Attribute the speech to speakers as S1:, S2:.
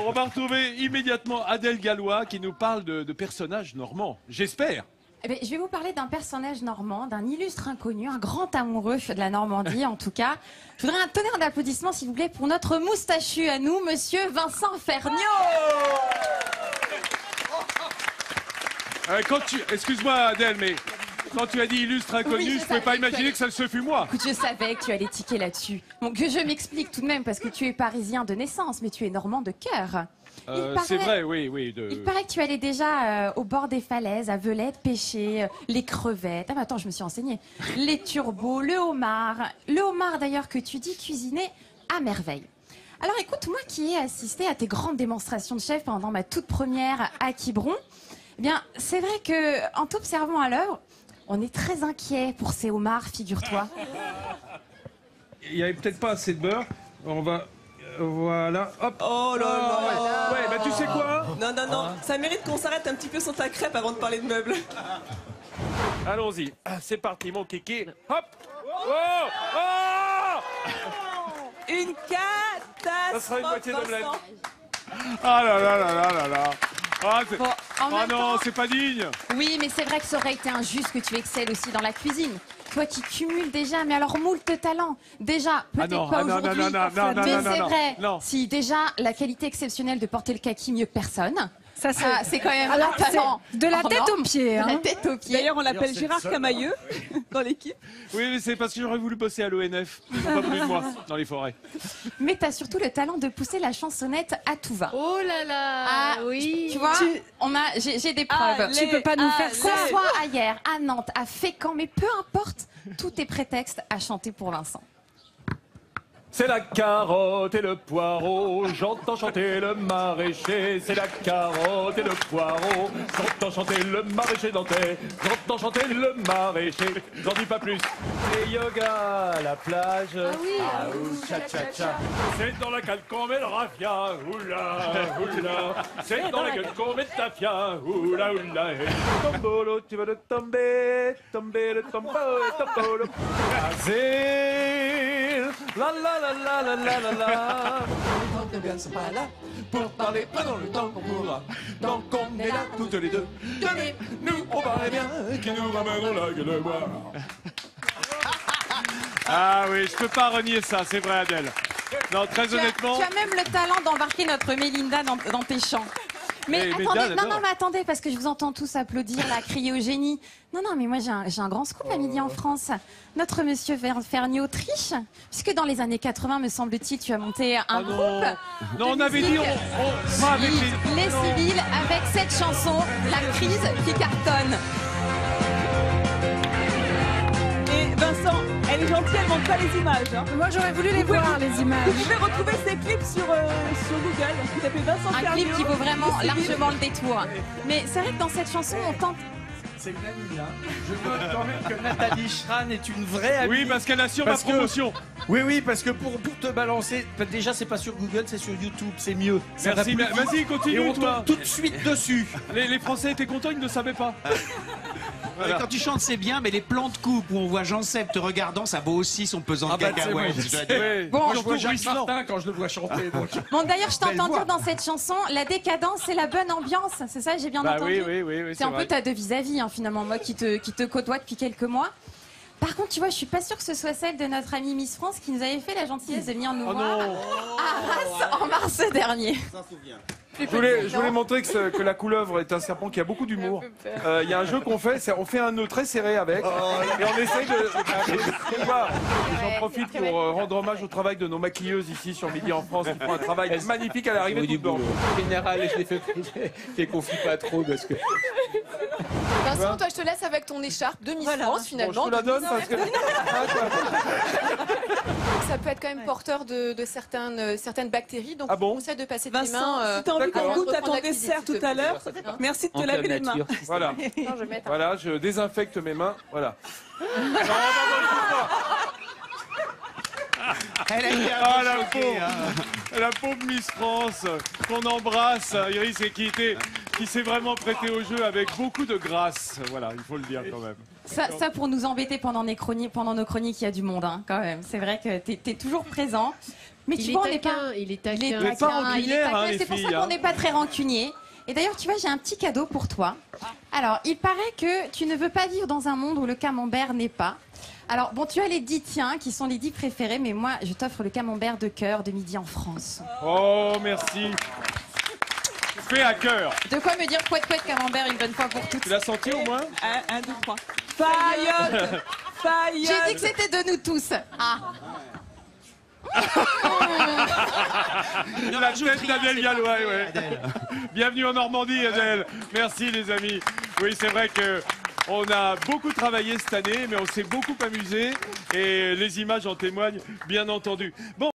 S1: on va retrouver immédiatement Adèle Gallois qui nous parle de personnages normands. J'espère.
S2: Eh bien, je vais vous parler d'un personnage normand, d'un illustre inconnu, un grand amoureux de la Normandie en tout cas. Je voudrais un tonnerre d'applaudissements s'il vous plaît pour notre moustachu à nous, monsieur Vincent Ferniaud.
S1: Excuse-moi Adèle, mais quand tu as dit illustre inconnu,
S2: Oui,
S1: je ne pouvais pas imaginer que ça se fût moi.
S2: Écoute, je savais que tu allais tiquer là-dessus. Donc que je m'explique tout de même parce que tu es parisien de naissance, mais tu es normand de cœur.
S1: C'est vrai, oui.
S2: Il paraît que tu allais déjà au bord des falaises, à Velette, pêcher les crevettes. Ah bah attends, je me suis renseignée. Les turbots, le homard. Le homard d'ailleurs que tu dis cuisiner à merveille. Alors écoute, moi qui ai assisté à tes grandes démonstrations de chef pendant ma toute première à Quiberon, eh bien c'est vrai que en t'observant à l'œuvre, on est très inquiet pour ces homards, figure-toi.
S3: Il n'y avait peut-être pas assez de beurre. On va... Voilà, hop.
S4: Oh là là.
S1: Ouais, bah tu sais quoi?
S4: Non, ça mérite qu'on s'arrête un petit peu sur ta crêpe avant de parler de meubles.
S1: Allons-y, c'est parti mon kiki. Hop. Oh, oh.
S4: Une catastrophe.
S1: Ça sera une moitié d'omelette.
S4: Vincent.
S1: Ah là là là là là là. Ah,
S2: Bon, en même
S1: non,
S2: temps-
S1: c'est pas digne.
S2: Oui, mais c'est vrai que ça aurait été injuste que tu excelles aussi dans la cuisine. Toi qui cumules déjà, mais alors moult talents. Déjà, peut-être pas aujourd'hui, mais c'est vrai.
S1: Non.
S2: Si déjà, la qualité exceptionnelle de porter le kaki mieux que personne.
S5: Ça,
S2: C'est quand même
S5: Alors,
S2: un talent.
S5: c'est de la
S2: hors
S5: tête
S2: norme.
S5: aux pieds.
S2: De la
S5: Hein.
S2: tête aux pieds.
S4: D'ailleurs, on l'appelle Gérard Camailleux dans l'équipe.
S1: Oui, mais c'est parce que j'aurais voulu bosser à l'ONF. Ils n'ont pas voulu de moi dans les forêts.
S2: Mais t'as surtout le talent de pousser la chansonnette à tout va.
S5: Oh là là.
S2: Ah,
S5: oui.
S2: Tu vois, j'ai des preuves.
S4: Allez,
S5: Tu peux pas nous faire ça.
S2: Qu'on soit à Hyères, à Nantes, à Fécamp, mais peu importe, tout est prétexte à chanter pour Vincent.
S6: C'est la carotte et le poireau, j'entends chanter le maraîcher. C'est la carotte et le poireau, j'entends chanter le maraîcher nantais. J'entends chanter le maraîcher, j'en dis pas plus. Et yoga à la plage, ah oui, cha-cha-cha. C'est dans la cale qu'on met le raffia, oula, oula. C'est dans la gueule qu'on met le tafia, oula, oula. Et tombolo, tu vas le tomber, tomber le tombolo, tombolo. Azil, la la la la la la la la. Les gens ne sont pas là pour parler pendant le temps qu'on pourra. Donc on est là toutes les deux. Tenez, nous on paraît bien, qui nous ramèneront la gueule boire.
S1: Ah oui, je peux pas renier ça, c'est vrai Adèle. Non, très honnêtement.
S2: Tu as même le talent d'embarquer notre Mélinda dans tes chants. Mais
S1: Mais
S2: attendez,
S1: Mélinda,
S2: non, mais attendez, parce que je vous entends tous applaudir, là, crier au génie. Non, mais moi j'ai un grand scoop à midi en France. Notre monsieur Ferniaud triche, puisque dans les années 80, me semble-t-il, tu as monté un
S1: Oh non.
S2: groupe.
S1: Non, on avait dit on pas avec
S2: Les civils, avec cette chanson, La crise qui cartonne.
S4: Et Vincent, elle est gentille, elle montre pas les images. Hein.
S5: Moi, j'aurais voulu les voir, les images.
S4: Vous pouvez retrouver ces clips sur Google. Vous tapez Vincent
S2: Un
S4: Ferniaud.
S2: clip qui vaut vraiment largement le détour. Mais c'est vrai que dans cette chanson, on tente.
S7: C'est une amie, hein. Je note quand même que Nathalie Schran est une vraie amie.
S1: Oui, parce qu'elle assure ma
S7: Parce que-
S1: promotion.
S7: Oui, parce que pour te balancer, déjà c'est pas sur Google, c'est sur YouTube, c'est mieux. Ça
S1: Merci,
S7: va plus vite.
S1: vas-y,
S7: Et
S1: continue
S7: on
S1: toi.
S7: tombe tout de suite dessus.
S1: Les Français étaient contents, ils ne savaient pas. Voilà.
S8: Quand tu chantes, c'est bien, mais les plans de coupe où on voit Jean-Seb te regardant, ça vaut aussi son pesant de
S7: Ah bah,
S8: cacahuètes.
S7: c'est bon,
S8: je dois
S7: je
S8: dire.
S1: Ouais.
S2: Bon,
S7: Moi, je vois
S1: Surtout
S7: Jacques
S1: ruisselant.
S7: Martin quand je le vois chanter. Donc.
S2: Bon, d'ailleurs, je
S7: Belle
S2: t'entends
S7: voix.
S2: dire dans cette chanson, la décadence, c'est la bonne ambiance. C'est ça, j'ai bien
S1: Bah
S2: entendu.
S1: oui,
S2: C'est un
S1: vrai.
S2: peu ta devise à vie, hein, finalement, moi qui te côtoie depuis quelques mois. Par contre, tu vois, je suis pas sûre que ce soit celle de notre amie Miss France qui nous avait fait la gentillesse de venir nous
S1: Oh
S2: voir
S1: non.
S2: à Arras en mars dernier.
S3: Je voulais montrer que la couleuvre est un serpent qui a beaucoup d'humour. Il y a un jeu qu'on fait, on fait un nœud très serré avec, et on essaye de voir. J'en profite pour rendre hommage au travail de nos maquilleuses ici sur Midi en France, qui font un travail magnifique à l'arrivée
S9: du
S3: du blanc.
S9: En général, je les confie pas trop parce que.
S10: Vincent, toi, je te laisse avec ton écharpe de Miss France,
S3: Bon,
S10: finalement.
S3: je te la donne parce que...
S10: Ça peut être quand même porteur de certaines bactéries, donc
S3: Ah
S10: je
S3: bon
S10: vous conseille de passer tes
S4: Vincent,
S10: mains.
S4: si t'as envie qu'on
S3: d'accord.
S4: goûte à
S10: Reprendre
S4: ton
S10: la cuisine,
S4: dessert
S10: s'il
S4: tout
S10: te
S4: à
S10: plaît.
S4: l'heure, merci de te
S9: En
S4: laver les mains.
S9: nature.
S3: Voilà,
S10: Non, je vais mettre.
S3: voilà, je désinfecte mes mains, voilà.
S8: Elle a été un
S1: Ah,
S8: peu
S1: la
S8: choquée,
S1: pauvre.
S8: hein.
S1: La pauvre Miss France, qu'on embrasse, Iris, et qui s'est vraiment prêtée au jeu avec beaucoup de grâce. Voilà, il faut le dire quand même.
S2: Ça pour nous embêter pendant nos chroniques, il y a du monde, hein, quand même. C'est vrai que t'es toujours présent. Mais tu vois, on n'est pas...
S5: Il est taquin.
S2: Il est
S1: Vous n'êtes pas
S2: taquin, il est
S1: rancunière,
S2: taquin,
S1: hein, les
S2: c'est pour ça
S1: filles,
S2: qu'on
S1: hein.
S2: n'est pas très rancunier. Et d'ailleurs, tu vois, j'ai un petit cadeau pour toi. Alors, il paraît que tu ne veux pas vivre dans un monde où le camembert n'est pas. Alors, bon, tu as les 10 tiens, qui sont les 10 préférés, mais moi, je t'offre le camembert de cœur de midi en France.
S1: Oh, merci. Fait à cœur.
S2: De quoi me dire poète camembert une bonne fois pour toutes.
S1: Tu l'as senti au moins?
S4: 1, 2, 3. Faillotte. Faillotte.
S2: J'ai dit que c'était de nous tous. Ah.
S1: La tête d'Adèle Gallois, ouais. Bienvenue en Normandie, Adèle. Merci, les amis. Oui, c'est vrai que on a beaucoup travaillé cette année, mais on s'est beaucoup amusé et les images en témoignent, bien entendu. Bon.